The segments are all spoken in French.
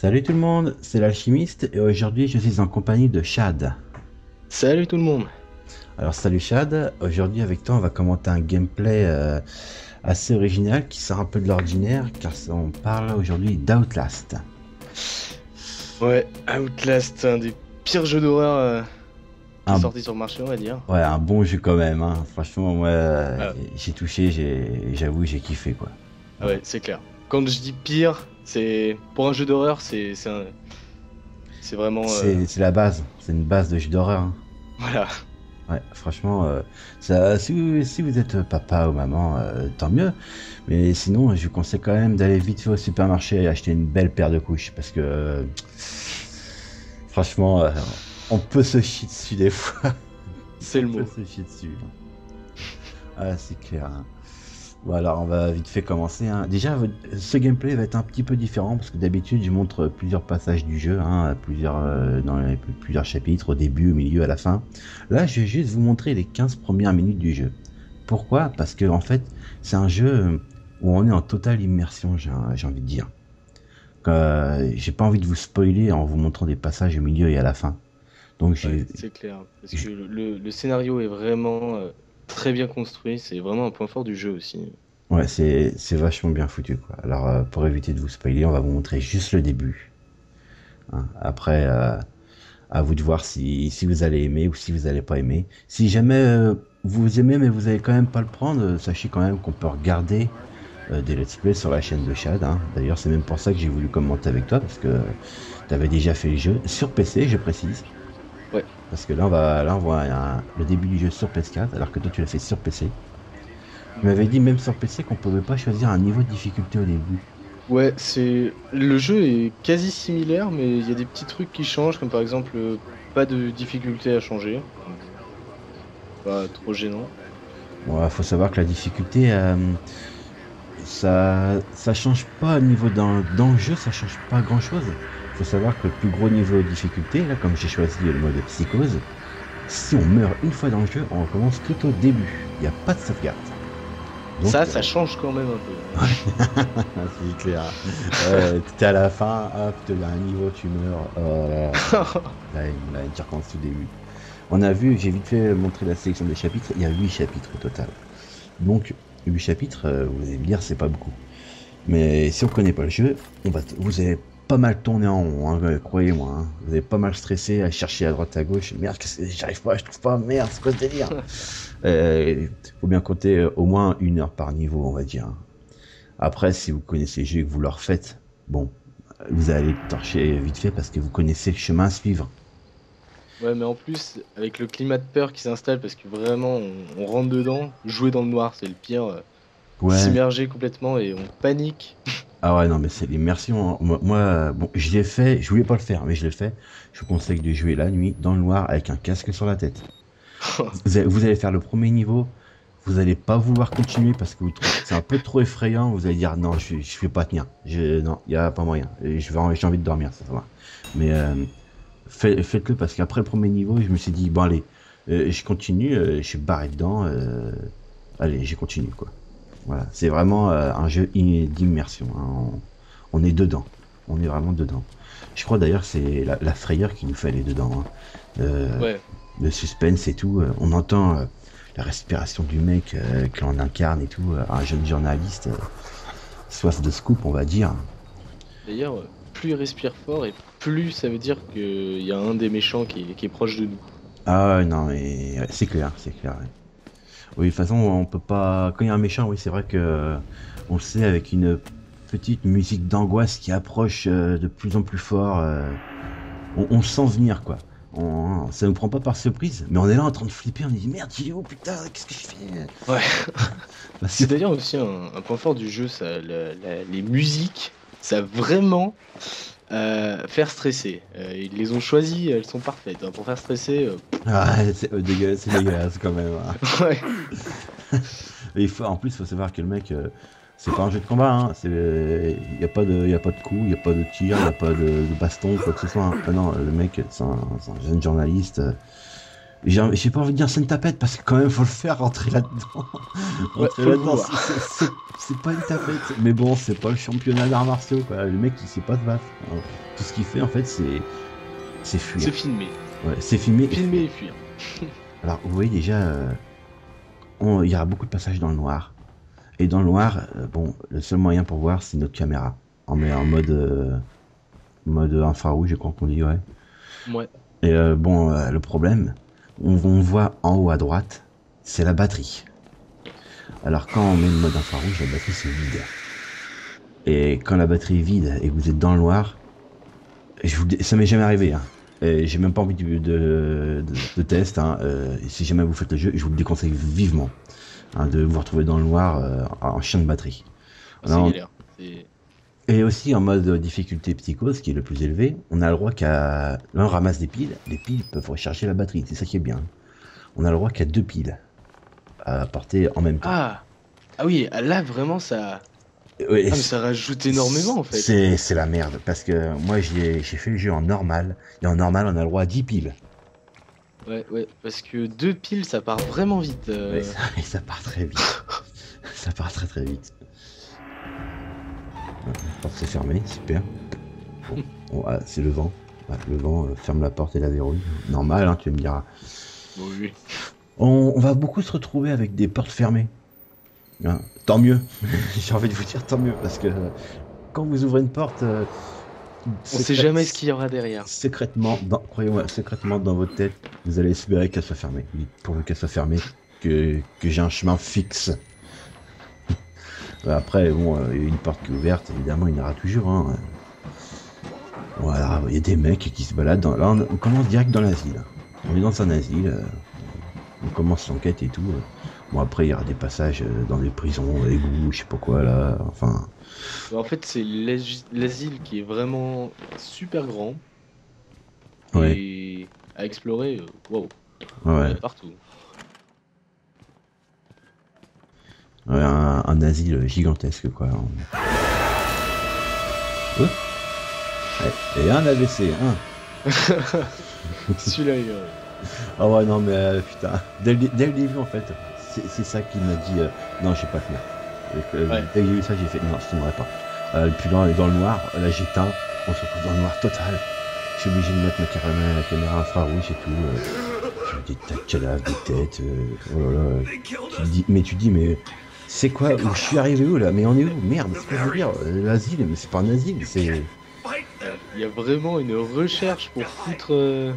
Salut tout le monde, c'est l'alchimiste et aujourd'hui je suis en compagnie de Chad. Salut tout le monde. Alors salut Chad, aujourd'hui avec toi on va commenter un gameplay assez original qui sort un peu de l'ordinaire car on parle aujourd'hui d'Outlast. Ouais, Outlast, un des pires jeux d'horreur qui est Un, sorti sur le marché, on va dire. ouais, un bon jeu quand même, hein. Franchement moi Ah, j'ai touché, j'avoue j'ai kiffé quoi. ah Voilà. ouais, c'est clair. Quand je dis pire, c'est pour un jeu d'horreur, c'est vraiment C'est la base, c'est une base de jeu d'horreur, hein. voilà. Ouais, franchement, si vous êtes papa ou maman, tant mieux. Mais sinon, je vous conseille quand même d'aller vite fait au supermarché et acheter une belle paire de couches. Parce que, franchement, on peut se chier dessus des fois. C'est On le peut mot. se chier dessus. Ah, c'est clair, hein. Bon, alors, on va vite fait commencer, hein. Déjà, ce gameplay va être un petit peu différent. Parce que d'habitude, je montre plusieurs passages du jeu, hein, plusieurs chapitres, au début, au milieu, à la fin. Là, je vais juste vous montrer les 15 premières minutes du jeu. Pourquoi? Parce que en fait, c'est un jeu où on est en totale immersion, j'ai envie de dire. J'ai pas envie de vous spoiler en vous montrant des passages au milieu et à la fin. Donc Ouais, j'ai, c'est clair. Parce que j'- le scénario est vraiment très bien construit. C'est vraiment un point fort du jeu aussi. ouais, c'est vachement bien foutu quoi. Alors pour éviter de vous spoiler, on va vous montrer juste le début, hein. Après, à vous de voir si vous allez aimer ou si vous allez pas aimer. Si jamais vous aimez mais vous allez quand même pas le prendre, sachez quand même qu'on peut regarder des let's play sur la chaîne de Chad, hein. D'ailleurs, c'est même pour ça que j'ai voulu commenter avec toi, parce que tu avais déjà fait le jeu sur PC, je précise. Ouais. Parce que là, on voit le début du jeu sur PS4, alors que toi, tu l'as fait sur PC. Tu m'avais dit même sur PC qu'on pouvait pas choisir un niveau de difficulté au début. Ouais, c'est le jeu est quasi similaire, mais il y a des petits trucs qui changent, comme par exemple pas de difficulté à changer. Donc, pas trop gênant. Bon, faut savoir que la difficulté, ça change pas au niveau dans le jeu, ça change pas grand chose. Faut savoir que le plus gros niveau de difficulté, là, comme j'ai choisi le mode psychose, si on meurt une fois dans le jeu, on recommence tout au début. Il n'y a pas de sauvegarde. Donc, Ça change quand même un peu. c'est clair. T'es à la fin, hop, t'as un niveau, tu meurs. Oh là, là, tu recommences tout début. On a vu, j'ai vite fait montrer la sélection des chapitres, il y a 8 chapitres au total. Donc, 8 chapitres, vous allez me dire, c'est pas beaucoup. Mais si on connaît pas le jeu, vous allez pas mal tourner en rond, hein, croyez-moi, hein. Vous allez pas mal stresser à chercher à droite à gauche. Merde, j'arrive pas, je trouve pas. Merde, c'est quoi ce délire? Faut bien compter au moins 1 heure par niveau, on va dire, hein. Après, si vous connaissez le jeu et que vous le refaites, bon, vous allez torcher vite fait parce que vous connaissez le chemin à suivre. Ouais, mais en plus, avec le climat de peur qui s'installe, parce que vraiment, on rentre dedans, jouer dans le noir, c'est le pire. Ouais. S'immerger complètement et on panique. Ah ouais, non, mais c'est l'immersion, hein. Bon, je l'ai fait, je voulais pas le faire, mais je l'ai fait. Je vous conseille de jouer la nuit, dans le noir, avec un casque sur la tête. Vous allez faire le premier niveau, vous allez pas vouloir continuer parce que vous trouvez que c'est un peu trop effrayant. Vous allez dire non, je vais pas tenir. Non, il y a pas moyen. Et j'ai envie de dormir, ça va. Mais faites-le parce qu'après le premier niveau, je me suis dit bon allez, je continue, je suis barré dedans. Allez, j'ai continué quoi. Voilà, c'est vraiment un jeu d'immersion, hein. On est dedans, on est vraiment dedans. Je crois d'ailleurs que c'est la frayeur qui nous fait aller dedans, hein. Euh, Ouais. le suspense et tout. On entend la respiration du mec que l'on incarne et tout, un jeune journaliste, soif de scoop, on va dire. D'ailleurs, plus il respire fort et plus ça veut dire qu'il y a un des méchants qui est proche de nous. Ah ouais, non, mais ouais, c'est clair, c'est clair, ouais. Oui, de toute façon, on peut pas. Quand il y a un méchant, oui, c'est vrai que on le sait avec une petite musique d'angoisse qui approche de plus en plus fort. On le sent venir, quoi. Ça nous prend pas par surprise, mais on est là en train de flipper, on dit merde, il est où, putain, qu'est-ce que je fais? Ouais. Parce que C'est d'ailleurs aussi un point fort du jeu, ça, les musiques, ça vraiment faire stresser. Ils les ont choisies, elles sont parfaites, hein. Pour faire stresser, ah, c'est dégueulasse quand même, hein. ouais. Et en plus, il faut savoir que le mec, c'est pas un jeu de combat, hein. Y a pas de coups, y a pas de tir, y a pas de baston, quoi que ce soit, hein. Ah non, le mec, c'est un jeune journaliste. J'ai pas envie de dire c'est une tapette parce que quand même faut le faire rentrer là-dedans. Ouais, Rentrer faut le là-dedans, vouloir. c'est pas une tapette. Mais bon, c'est pas le championnat d'arts martiaux quoi. Le mec il sait pas se battre. Alors, tout ce qu'il fait en fait c'est fuir. C'est filmé. Ouais, c'est filmé et Filmer fuir. et fuir. Alors vous voyez déjà, il y aura beaucoup de passages dans le noir. Et dans le noir, bon, le seul moyen pour voir c'est notre caméra. On met en mode infrarouge, je crois qu'on dit ouais. Ouais. Et bon, le problème, on voit en haut à droite, c'est la batterie. Alors quand on met le mode infrarouge, la batterie c'est vide. Et quand la batterie est vide et que vous êtes dans le noir, ça m'est jamais arrivé. Hein. Et j'ai même pas envie de test. Hein. Si jamais vous faites le jeu, je vous le déconseille vivement hein, de vous retrouver dans le noir en chien de batterie. C'est Alors, galère. C'est- et aussi en mode difficulté psychose, qui est le plus élevé, on a le droit qu'à... Là on ramasse des piles, les piles peuvent recharger la batterie, c'est ça qui est bien. On a le droit qu'à 2 piles à porter en même temps. Ah! Ah oui, là vraiment ça. Ouais, Ah mais ça rajoute énormément en fait. c'est la merde, parce que moi j'ai fait le jeu en normal, et en normal on a le droit à 10 piles. Ouais, ouais, parce que 2 piles ça part vraiment vite. Et ça part très vite. Ça part très très vite. La porte s'est fermée, super. Bon, ah, c'est le vent. Ah, le vent ferme la porte et la verrouille. Normal, hein, tu me diras. Bon, oui. On va beaucoup se retrouver avec des portes fermées. Hein, tant mieux. J'ai envie de vous dire tant mieux, parce que quand vous ouvrez une porte, On sait jamais ce qu'il y aura derrière. secrètement, croyez-moi, secrètement dans votre tête, vous allez espérer qu'elle soit fermée. Oui, pourvu qu'elle soit fermée, que j'ai un chemin fixe. Après, bon, une porte qui est ouverte, évidemment, il y en aura toujours. Hein. Voilà, il y a des mecs qui se baladent. Là, on commence direct dans l'asile. On est dans un asile. On commence l'enquête et tout. Bon, après, il y aura des passages dans des prisons, égouts, je sais pas quoi, là. Enfin, En fait, c'est l'asile qui est vraiment super grand ouais, et à explorer. Waouh, il y en ouais. a partout. Ouais, un asile gigantesque, quoi. Ouais. Ouais. Et un AVC, hein. Celui-là, Ah ouais, non, mais putain. Dès le début, en fait, c'est ça qui m'a dit non, je vais pas le faire. Ouais. Dès que j'ai vu ça, j'ai fait non, je filmerai pas. Puis là, on est dans le noir. Là, j'éteins. On se retrouve dans le noir total. Je suis obligé de mettre la caméra infrarouge et tout. Des tas de cadavres, des têtes. Oh là là. Tu te dis, mais c'est quoi? Où je suis arrivé où là? Mais on est où? Merde, c'est quoi je veux dire? L'asile, mais c'est pas un asile, c'est. il y a vraiment une recherche pour foutre.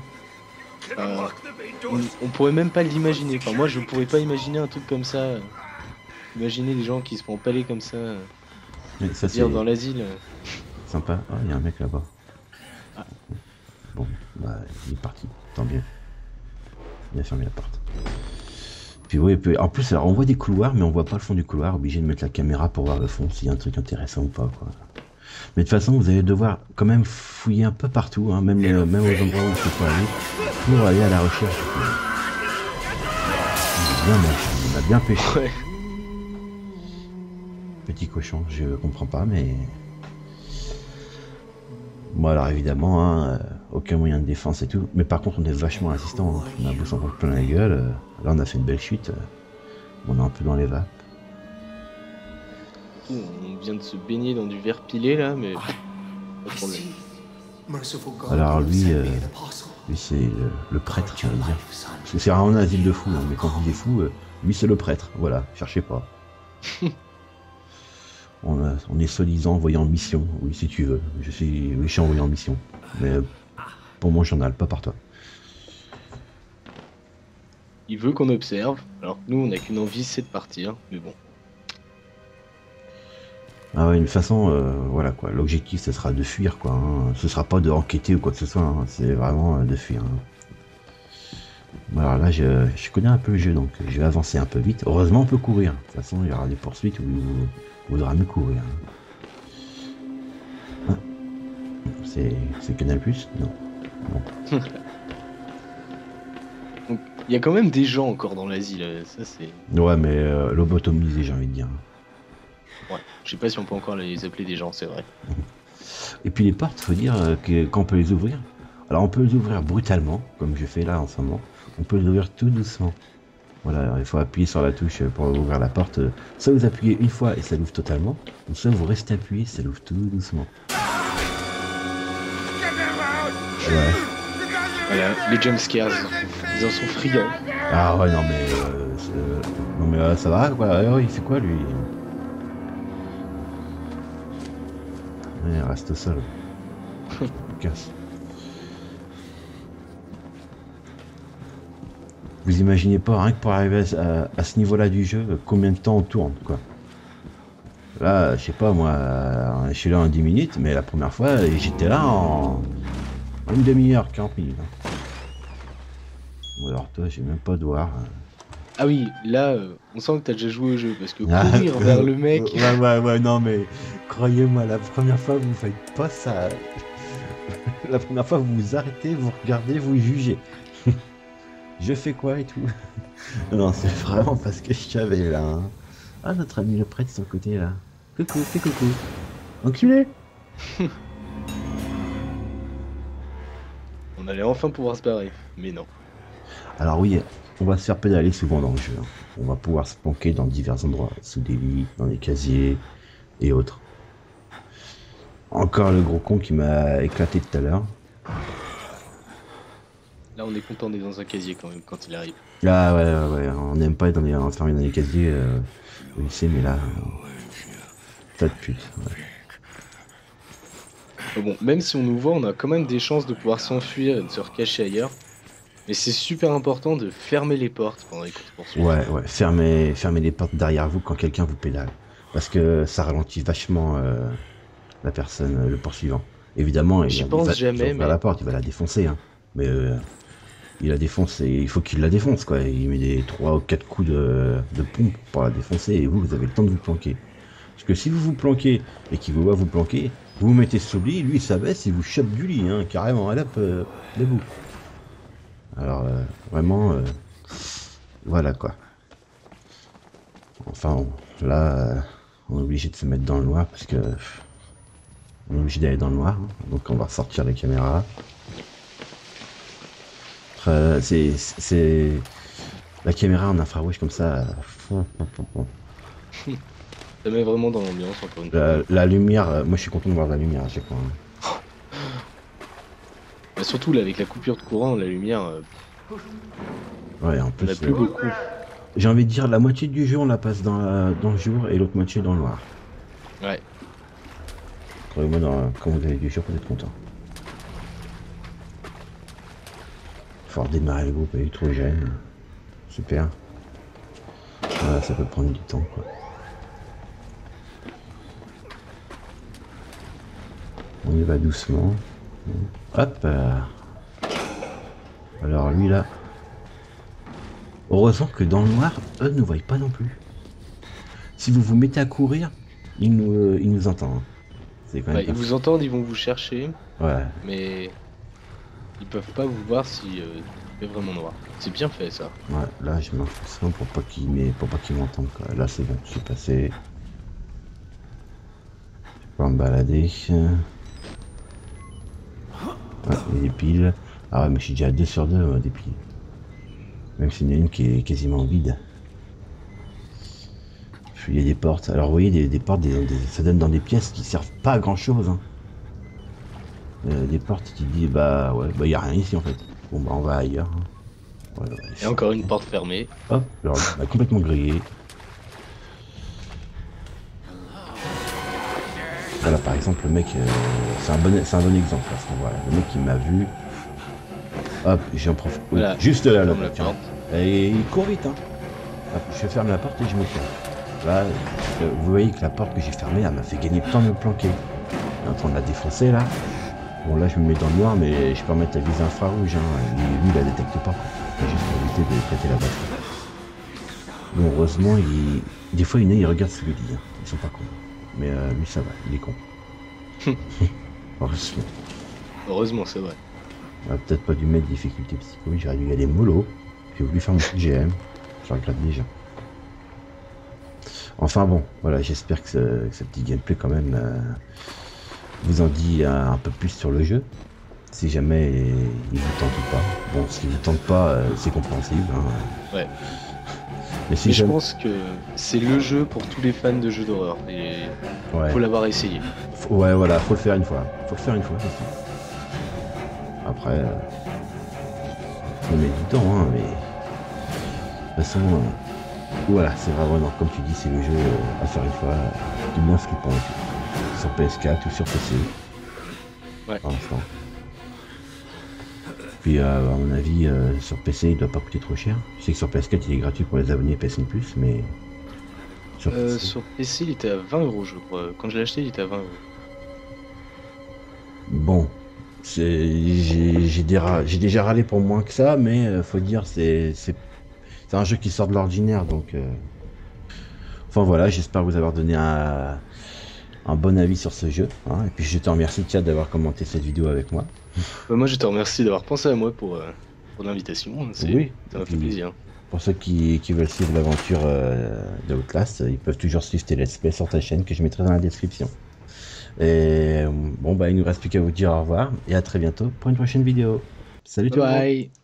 On pourrait même pas l'imaginer. Enfin, moi, je pourrais pas imaginer un truc comme ça. Imaginer des gens qui se font empaler comme ça. Mais ça, c'est Dire dans l'asile. sympa. Ah, il y a un mec là-bas. Ah. Bon, bah, il est parti. Tant mieux. Il a fermé la porte. Puis oui, en plus, alors, on voit des couloirs, mais on voit pas le fond du couloir. Obligé de mettre la caméra pour voir le fond, s'il y a un truc intéressant ou pas, quoi. Mais de toute façon, vous allez devoir quand même fouiller un peu partout, hein, même aux endroits où il ne faut pas aller, pour aller à la recherche. Il a bien pêché. Ouais. Petit cochon, je comprends pas, mais... Bon, alors évidemment, hein, aucun moyen de défense et tout. Mais par contre, on est vachement résistant. Hein. On a beau s'en prendre plein la gueule. Là, on a fait une belle chute. On est un peu dans les vapes. On vient de se baigner dans du verre pilé là, mais pas de problème. Alors lui c'est le prêtre, j'allais dire. Parce que c'est vraiment un asile de fous, hein, mais quand il est fou, lui c'est le prêtre, voilà, cherchez pas. On est soi-disant envoyé en mission, oui si tu veux. Je suis envoyé en mission. Mais pour mon journal, pas par toi. Il veut qu'on observe, alors que nous on n'a qu'une envie, c'est de partir, mais bon. Ah ouais, de toute façon, voilà quoi, l'objectif ce sera de fuir quoi, hein. Ce sera pas de enquêter ou quoi que ce soit, hein. C'est vraiment de fuir. Hein. Alors là, je connais un peu le jeu, donc je vais avancer un peu vite. Heureusement, on peut courir. De toute façon, il y aura des poursuites où il faudra mieux courir. Hein. C'est Canal Plus? Non. Bon. Donc il y a quand même des gens encore dans l'asile, ça c'est... Ouais, mais lobotomisé, j'ai envie de dire. Ouais, je sais pas si on peut encore les appeler des gens, c'est vrai. Et puis les portes, faut dire qu'on peut les ouvrir. Alors on peut les ouvrir brutalement, comme je fais là en ce moment, on peut l'ouvrir tout doucement. Voilà, il faut appuyer sur la touche pour ouvrir la porte. Soit vous appuyez une fois et ça l'ouvre totalement, ou soit vous restez appuyé, ça l'ouvre tout doucement. Ouais. Voilà, les jumpscares, ils en sont friands. Ah ouais, non mais ça va quoi. Alors, il fait quoi lui? Ouais, reste au sol. Casse. Vous imaginez pas, rien que pour arriver à ce niveau-là du jeu, combien de temps on tourne, quoi. Là, je sais pas, moi, je suis là en 10 minutes, mais la première fois, j'étais là en une demi-heure, 40 minutes. Hein. Bon, alors toi, j'ai même pas de voir. Ah oui, là, on sent que t'as déjà joué au jeu, parce que courir vers le mec... Ouais, non, mais croyez-moi, la première fois, vous faites pas ça. La première fois, vous vous arrêtez, vous regardez, vous jugez. Je fais quoi et tout. Non, c'est vraiment parce que je savais là. Hein. Ah, notre ami le prêtre de son côté là. Coucou, fais coucou. Enculé. On allait enfin pouvoir se barrer, mais non. Alors oui, on va se faire pédaler souvent dans le jeu. Hein. On va pouvoir se planquer dans divers endroits, sous des lits, dans des casiers et autres. Encore le gros con qui m'a éclaté tout à l'heure. Là, on est content d'être dans un casier quand même, quand il arrive. Ah ouais, on n'aime pas être enfermé dans les casiers au lycée, mais là, tas de pute. Ouais. Bon, même si on nous voit, on a quand même des chances de pouvoir s'enfuir et de se recacher ailleurs. Mais c'est super important de fermer les portes pendant les courses-poursuites. Ouais, fermez les portes derrière vous quand quelqu'un vous pédale. Parce que ça ralentit vachement la personne, le poursuivant. Évidemment, il va ouvrir la porte, il va la défoncer. Hein. Mais il la défonce et il faut qu'il la défonce, quoi. Il met des 3 ou 4 coups de pompe pour la défoncer et vous avez le temps de vous planquer. Parce que si vous vous planquez et qu'il vous voit vous planquer, vous vous mettez sous le lit, lui il s'abaisse et vous chope du lit, hein, carrément, à debout. Alors, vraiment, voilà quoi. Enfin, là, on est obligé de se mettre dans le noir parce que on est obligé d'aller dans le noir. Hein, donc, on va sortir les caméras. C'est la caméra en infrarouge comme ça. Ça met vraiment dans l'ambiance encore une fois. La lumière, moi je suis content de voir la lumière à chaque fois. Hein. Mais surtout là avec la coupure de courant, la lumière. Ouais, en plus. On a plus beaucoup. J'ai envie de dire la moitié du jeu on la passe dans le jour et l'autre moitié dans le noir. Ouais. Croyez-moi, quand vous avez du jour, vous êtes content. Faut redémarrer le groupe électrogène. Super. Voilà, ça peut prendre du temps quoi. On y va doucement. Hop. Alors lui là. Heureusement que dans le noir, eux ne nous voient pas non plus. Si vous vous mettez à courir, ils nous entendent. C'est quand même ils vous entendent, ils vont vous chercher. Ouais. Mais ils peuvent pas vous voir si c'est vraiment noir. C'est bien fait ça. Ouais, là je m'enfonce pour pas qu'ils m'entendent quoi. Là c'est bon, je suis passé. Je peux me balader. Ouais, il y a des piles. Ah ouais, mais je suis déjà à 2 sur 2 des piles. Même s'il y en a une qui est quasiment vide. Il y a des portes. Alors vous voyez, des portes, ça donne dans des pièces qui servent pas à grand chose. Hein. Des portes qui disent bah ouais, bah y a rien ici en fait. Bon bah on va ailleurs. Hein. Voilà, et encore une porte fermée. Hop, alors bah, complètement grillé. Voilà par exemple le mec, c'est un bon exemple parce que voilà, le mec il m'a vu. Hop, j'en profite. Voilà, juste là, la porte. Et il court vite hein. Hop, je ferme la porte et je me ferme. Là, vous voyez que la porte que j'ai fermée, elle m'a fait gagner le temps de me planquer. Il est en train de la défoncer là. Bon là je me mets dans le noir mais je peux remettre la visée infrarouge. Hein. Lui il la détecte pas. C'est juste pour éviter de péter la batterie. Bon heureusement des fois il regarde ce que dit. Hein. Ils sont pas cons. Mais lui ça va, il est con. Heureusement. Heureusement c'est vrai. On a peut-être pas dû mettre difficulté psychologique, j'aurais dû y aller mollo. J'ai voulu faire mon petit GM. Je regrette déjà. Enfin bon, voilà, j'espère que ce petit gameplay quand même vous en dit un peu plus sur le jeu. Si jamais il vous tente ou pas. Bon, si vous tente pas, c'est compréhensible. Hein. Ouais. Mais si Mais jamais... je pense que c'est le jeu pour tous les fans de jeux d'horreur. Et Ouais. faut l'avoir essayé. Ouais, voilà, faut le faire une fois. Faut le faire une fois, c'est tout. Après, on met du temps, hein, mais de toute façon, voilà, c'est vraiment, comme tu dis, c'est le jeu à faire une fois, du moins flippant et tout. Sur PS4 ou sur PC, Ouais. pour l'instant. Puis, à mon avis, sur PC, il doit pas coûter trop cher. Je sais que sur PS4, il est gratuit pour les abonnés PSN+, mais sur PC... Sur PC, il était à 20 euros, je crois. Quand je l'ai acheté, il était à 20 euros. Bon, j'ai déjà râlé pour moins que ça, mais faut dire, c'est un jeu qui sort de l'ordinaire, donc... Enfin voilà, j'espère vous avoir donné un bon avis sur ce jeu. Hein. Et puis je te remercie, Chad, d'avoir commenté cette vidéo avec moi. Moi, je te remercie d'avoir pensé à moi pour l'invitation. Oui, Ça m'a fait plaisir. Pour ceux qui veulent suivre l'aventure de Outlast, ils peuvent toujours suivre tes let's play sur ta chaîne que je mettrai dans la description. Et bon, bah, il nous reste plus qu'à vous dire au revoir et à très bientôt pour une prochaine vidéo. Salut tout le monde. Bye.